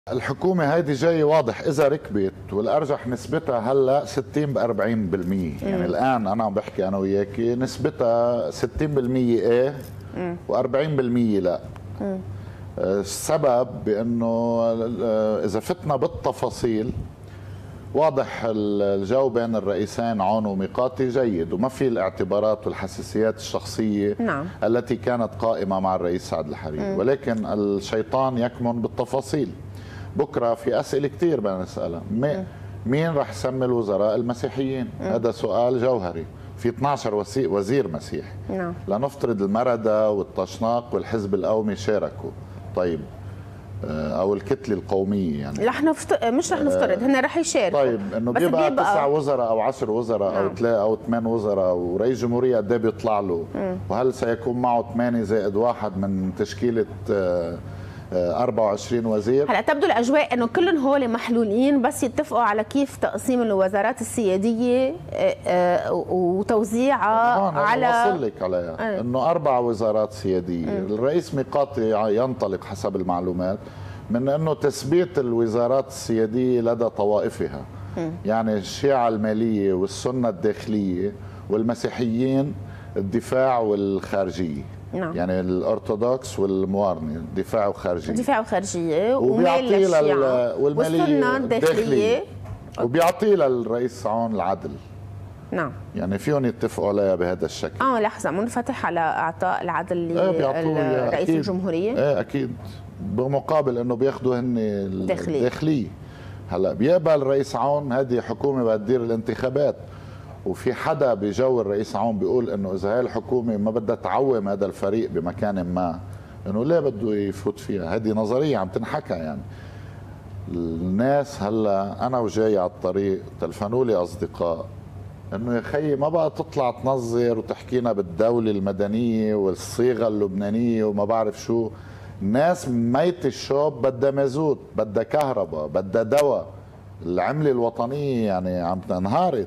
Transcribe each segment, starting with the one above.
الحكومة هيدي جاي واضح إذا ركبت، والأرجح نسبتها هلا 60 ب 40%. يعني الآن أنا عم بحكي أنا وياكي نسبتها 60% إيه و40% لا. السبب بأنه إذا فتنا بالتفاصيل واضح الجو بين الرئيسين عون وميقاتي جيد، وما في الاعتبارات والحساسيات الشخصية التي كانت قائمة مع الرئيس سعد الحريري. ولكن الشيطان يكمن بالتفاصيل. بكرة في أسئلة كتير بدنا نسألها. مين رح يسمي الوزراء المسيحيين؟ هذا سؤال جوهري. في 12 وزير مسيحي. لنفترض المردة والطشناق والحزب القومي شاركوا، طيب او الكتله القوميه يعني مش رح نفترض هن رح يشاركوا. طيب انه بيبقى 9 وزراء او 10 وزراء او 3 او 8 وزراء، ورئيس جمهوريه قد ايه بيطلع له؟ وهل سيكون معه 8 زائد 1 من تشكيله 24 وزير؟ هلا تبدو الاجواء انه كلهم هول محلولين، بس يتفقوا على كيف تقسيم الوزارات السياديه وتوزيعها على وصل لك عليها انه 4 وزارات سياديه. الرئيس ميقاتي ينطلق حسب المعلومات من انه تثبيت الوزارات السياديه لدى طوائفها، يعني الشيعة الماليه والسنه الداخليه والمسيحيين الدفاع والخارجيه. يعني الارثوذكس والموارنه دفاع وخارجيه، ومال للشيعة والسنه الداخليه، وبيعطيه للرئيس عون العدل. يعني فيهم يتفقوا عليها بهذا الشكل. لحظه، منفتح على اعطاء العدل لرئيس الجمهوريه؟ ايه اكيد، بمقابل انه بياخذوا هن الداخليه. هلا بيقبل الرئيس عون هذه حكومه بدها تدير الانتخابات، وفي حدا بجو الرئيس عون بيقول انه اذا هاي الحكومه ما بدها تعوم هذا الفريق بمكان ما، انه ليه بده يفوت فيها؟ هذه نظريه عم تنحكى. يعني الناس هلا انا وجاي على الطريق تلفنوا لي اصدقاء انه يا خيي ما بقى تطلع تنظر وتحكينا بالدوله المدنيه والصيغه اللبنانيه وما بعرف شو. الناس ميت الشوب بدها مازوت، بدها كهرباء، بدها دواء. العمله الوطنيه يعني عم تنهارت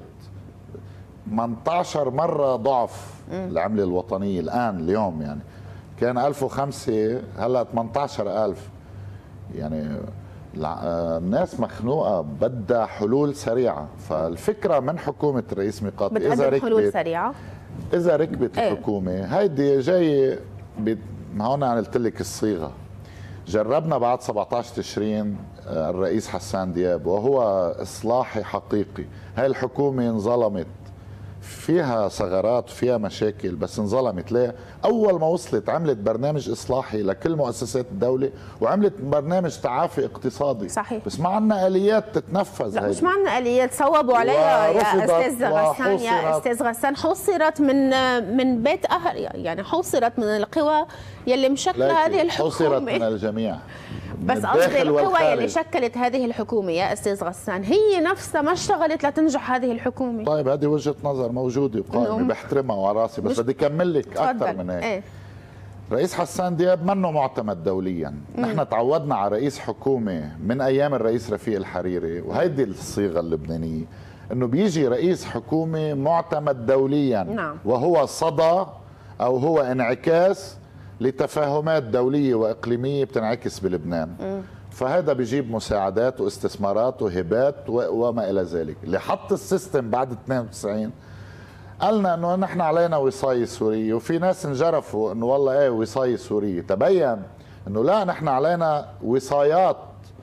18 مرة ضعف العملة الوطنية الآن اليوم. يعني كان 1005 هلا 18,000. يعني الناس مخنوقة بدها حلول سريعة. فالفكرة من حكومة الرئيس ميقاتي إذا ركبت حلول سريعة، إذا ركبت الحكومة هيدي جاي هون أنا قلت لك الصيغة. جربنا بعد 17 تشرين الرئيس حسان دياب وهو إصلاحي حقيقي. هاي الحكومة انظلمت، فيها ثغرات وفيها مشاكل، بس انظلمت. ليه؟ اول ما وصلت عملت برنامج اصلاحي لكل مؤسسات الدوله، وعملت برنامج تعافي اقتصادي. صحيح. بس ما عندنا اليات تتنفذ. لا مش ما عندنا اليات، صوبوا عليها يا استاذ غسان. يا استاذ غسان حصرت من بيت اهل، يعني حصرت من القوى يلي مشكله هذه الحكومه. حصرت من الجميع، بس قصدي القوى اللي شكلت هذه الحكومه يا استاذ غسان هي نفسها ما اشتغلت لتنجح هذه الحكومه. طيب هذه وجهه نظر موجوده وقائمه بحترمها وعلى راسي، بس بدي اكمل لك اكثر من هيك. رئيس حسان دياب منه معتمد دوليا. نحن تعودنا على رئيس حكومه من ايام الرئيس رفيق الحريري، وهيدي الصيغه اللبنانيه، انه بيجي رئيس حكومه معتمد دوليا. وهو صدى او هو انعكاس لتفاهمات دولية وإقليمية بتنعكس بلبنان. فهذا بيجيب مساعدات واستثمارات وهبات وما إلى ذلك. اللي حط السيستم بعد 92 قالنا أنه نحن علينا وصاية سورية، وفي ناس انجرفوا أنه والله إيه وصاية سورية. تبين أنه لا، نحن علينا وصايات،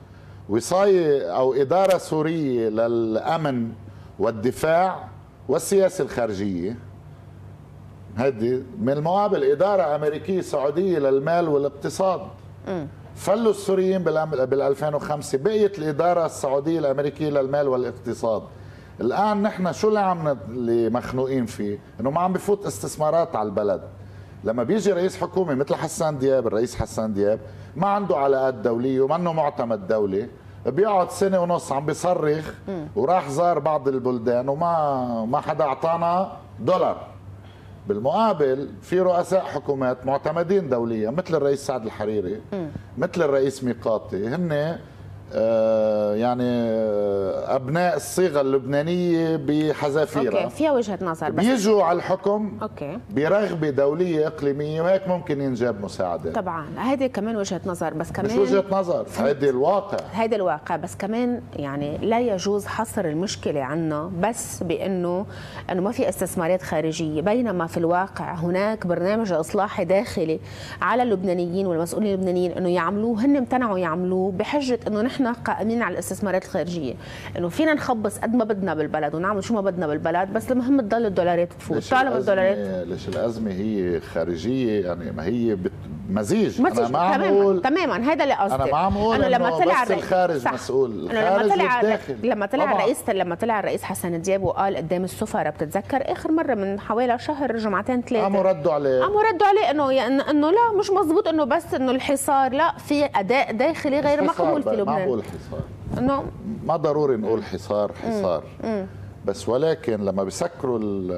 وصاية أو إدارة سورية للأمن والدفاع والسياسة الخارجية. هذه من المقابل إدارة أمريكية سعودية للمال والاقتصاد. فلوا السوريين بال 2005، بقيت الإدارة السعودية الأمريكية للمال والاقتصاد. الآن نحن شو اللي مخنوقين فيه؟ إنه ما عم بفوت استثمارات على البلد. لما بيجي رئيس حكومة مثل حسان دياب، الرئيس حسان دياب ما عنده علاقات دولية ومنه معتمد دولي، بيقعد سنة ونص عم بيصرخ وراح زار بعض البلدان وما حدا أعطانا دولار. بالمقابل في رؤساء حكومات معتمدين دوليا مثل الرئيس سعد الحريري، مثل الرئيس ميقاتي، هن يعني ابناء الصيغه اللبنانيه بحذافيرها. اوكي، فيها وجهه نظر، بس بيجوا على الحكم اوكي برغبه دوليه اقليميه، وهيك ممكن ينجاب مساعدات. طبعا هيدي كمان وجهه نظر، بس كمان مش وجهه نظر، هيدي الواقع. هيدا الواقع، بس كمان يعني لا يجوز حصر المشكله عنا بس بانه ما في استثمارات خارجيه، بينما في الواقع هناك برنامج اصلاحي داخلي على اللبنانيين والمسؤولين اللبنانيين انه يعملوه، هن امتنعوا يعملوه بحجه انه نحن قائمين على الاستثمارات الخارجيه، انه فينا نخبص قد ما بدنا بالبلد ونعمل شو ما بدنا بالبلد، بس المهم تضل الدولارات تفوت. طالما الدولارات، ليش الازمه هي خارجيه؟ يعني ما هي مزيج. انا ما عم اقول تماما هذا اللي قصدي. انا ما عم اقول انه لما طلع بس الخارج مسؤول، الخارج والداخل. لما طلع الرئيس حسن دياب وقال قدام السفراء، بتتذكر اخر مره من حوالي شهر جمعتين ثلاثه قاموا ردوا عليه انه لا مش مزبوط، انه بس انه الحصار، لا، في اداء داخلي غير مقبول في لبنان. ما بقول حصار، انه ما ضروري نقول حصار بس ولكن لما بيسكروا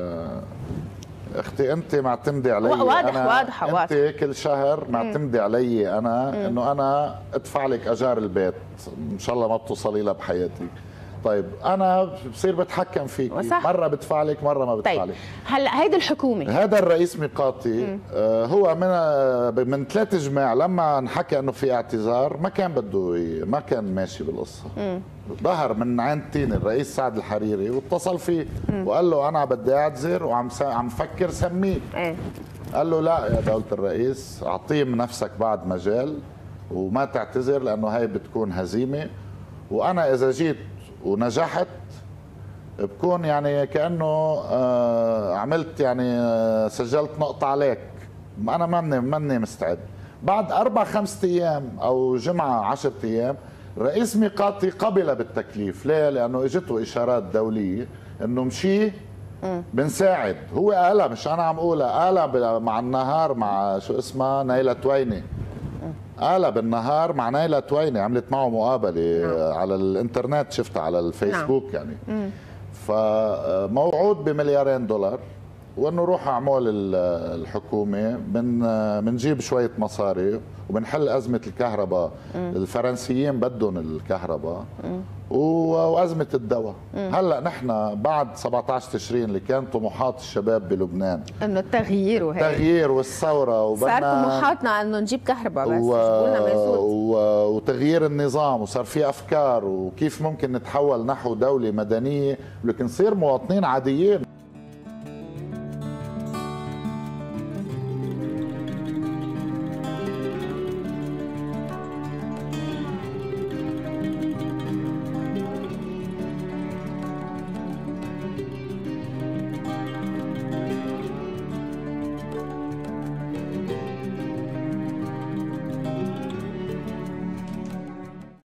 اختي انت معتمدي علي، واضح انت كل شهر معتمدي علي انا انه انا ادفع لك اجار البيت، ان شاء الله ما بتوصلي لها بحياتي. طيب انا بصير بتحكم فيك، مره بدفع لك مره ما بدفع لك. هلا هيدي الحكومه، هذا الرئيس ميقاتي هو من 3 جماع لما انحكى انه في اعتذار ما كان بده ما كان ماشي بالقصه. ظهر من عين تين الرئيس سعد الحريري واتصل فيه وقال له انا بدي اعتذر وعم فكر سميك. قال له لا يا دولة الرئيس، اعطيه من نفسك بعد مجال وما تعتذر، لانه هاي بتكون هزيمه، وانا اذا جيت ونجحت بكون يعني كأنه عملت يعني سجلت نقطة عليك، أنا ماني مستعد. بعد 4-5 أيام أو جمعة 10 أيام رئيس ميقاتي قبل بالتكليف. ليه؟ لأنه اجته إشارات دولية إنه مشي بنساعد. هو قالها، مش أنا عم قولها، قالها مع النهار مع شو اسمها نايلة تويني، قالها بالنهار مع نايلة تويني، عملت معه مقابلة على الانترنت، شفتها على الفيسبوك يعني. فموعود ب2 مليار دولار، وانه روح اعمال الحكومه بنجيب شويه مصاري وبنحل ازمه الكهرباء. الفرنسيين بدهم الكهرباء وازمه الدواء. هلا نحن بعد 17 تشرين اللي كان طموحات الشباب بلبنان انه التغيير التغيير والثوره، صار طموحاتنا انه نجيب كهرباء بس وتغيير النظام، وصار في افكار وكيف ممكن نتحول نحو دوله مدنيه، ولكن نصير مواطنين عاديين.